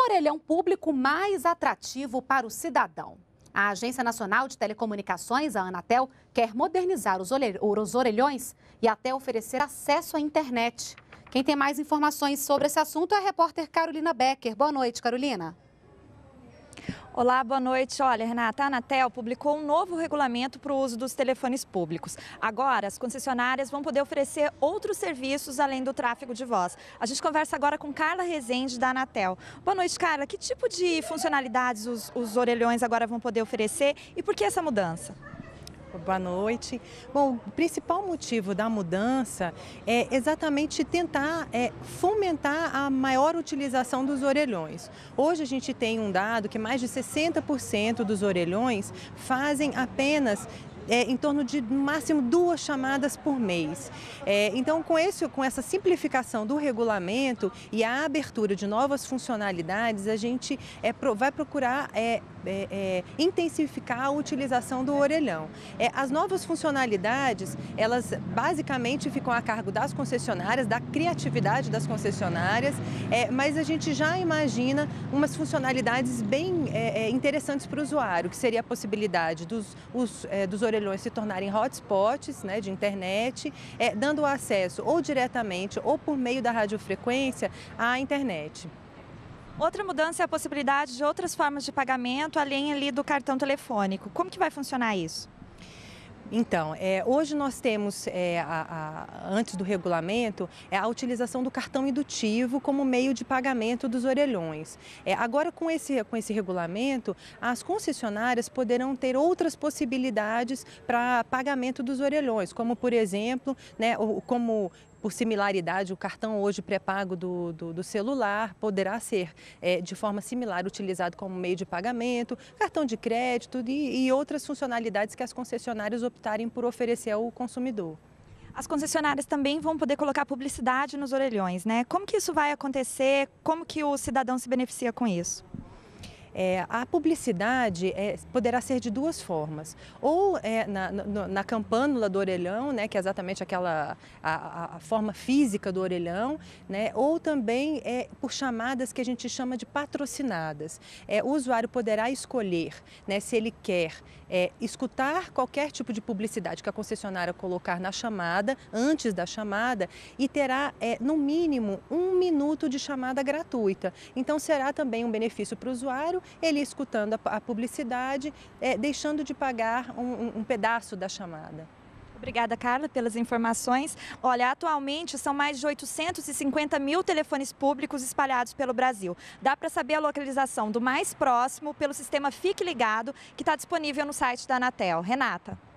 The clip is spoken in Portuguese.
orelhão público mais atrativo para o cidadão. A Agência Nacional de Telecomunicações, a Anatel, quer modernizar os orelhões e até oferecer acesso à internet. Quem tem mais informações sobre esse assunto é a repórter Carolina Becker. Boa noite, Carolina. Olá, boa noite. Olha, Renata, a Anatel publicou um novo regulamento para o uso dos telefones públicos. Agora, as concessionárias vão poder oferecer outros serviços além do tráfego de voz. A gente conversa agora com Carla Rezende, da Anatel. Boa noite, Carla. Que tipo de funcionalidades os orelhões agora vão poder oferecer e por que essa mudança? Boa noite. Bom, o principal motivo da mudança é exatamente tentar fomentar a maior utilização dos orelhões. Hoje a gente tem um dado que mais de 60% dos orelhões fazem apenas em torno de, no máximo, 2 chamadas por mês. Então, com essa simplificação do regulamento e a abertura de novas funcionalidades, a gente vai procurar intensificar a utilização do orelhão. As novas funcionalidades, elas basicamente ficam a cargo das concessionárias, da criatividade das concessionárias, mas a gente já imagina umas funcionalidades bem interessantes para o usuário, que seria a possibilidade dos orelhões se tornarem hotspots, né, de internet, dando acesso ou diretamente ou por meio da radiofrequência à internet. Outra mudança é a possibilidade de outras formas de pagamento além ali do cartão telefônico. Como que vai funcionar isso? Então, hoje nós temos, antes do regulamento, a utilização do cartão indutivo como meio de pagamento dos orelhões. Agora, com esse regulamento, as concessionárias poderão ter outras possibilidades para pagamento dos orelhões, como, por exemplo, né, por similaridade, o cartão hoje pré-pago do celular poderá ser de forma similar utilizado como meio de pagamento, cartão de crédito e outras funcionalidades que as concessionárias optarem por oferecer ao consumidor. As concessionárias também vão poder colocar publicidade nos orelhões, né? Como que isso vai acontecer? Como que o cidadão se beneficia com isso? A publicidade poderá ser de 2 formas, ou na campânula do orelhão, né, que é exatamente a forma física do orelhão, né, ou também por chamadas que a gente chama de patrocinadas. O usuário poderá escolher, né, se ele quer escutar qualquer tipo de publicidade que a concessionária colocar na chamada, antes da chamada, e terá no mínimo 1 minuto de chamada gratuita. Então será também um benefício para o usuário, ele escutando a publicidade, deixando de pagar um pedaço da chamada. Obrigada, Carla, pelas informações. Olha, atualmente são mais de 850 mil telefones públicos espalhados pelo Brasil. Dá para saber a localização do mais próximo pelo sistema Fique Ligado, que está disponível no site da Anatel. Renata.